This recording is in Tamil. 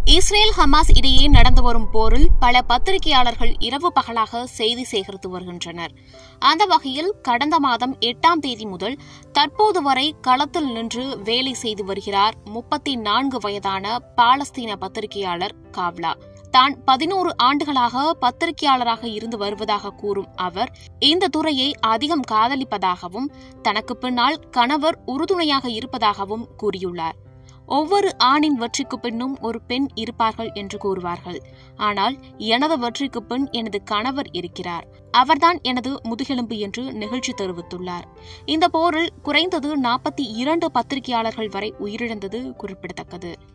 இஸ்ரேல் ஹமாஸ் இடையே நடந்து வரும் போரில் பல பத்திரிகையாளர்கள் இரவு பகலாக செய்தி சேகரித்து வருகின்றனர். அந்த வகையில் கடந்த மாதம் 8ஆம் தேதி முதல் தற்போது வரை களத்தில் நின்று வேலை செய்து வருகிறார் 34 வயதான பாலஸ்தீன பத்திரிகையாளர் காவ்லா. தான் 11 ஆண்டுகளாக பத்திரிகையாளராக இருந்து வருவதாக கூறும் அவர் இந்த துறையை அதிகம் காதலிப்பதாகவும் தனக்கு பின்னால் கணவர் உறுதுணையாக இருப்பதாகவும் கூறியுள்ளார். ஒவ்வொரு ஆணின் வெற்றிக்கு பின்னும் ஒரு பெண் இருப்பார்கள் என்று கூறுவார்கள். ஆனால் எனது வெற்றிக்கு பின் எனது கணவர் இருக்கிறார். அவர்தான் எனது முதுகெலும்பு என்று நெகிழ்ச்சி தெரிவித்துள்ளார். இந்த போரில் குறைந்தது 42 பத்திரிகையாளர்கள் வரை உயிரிழந்தது குறிப்பிடத்தக்கது.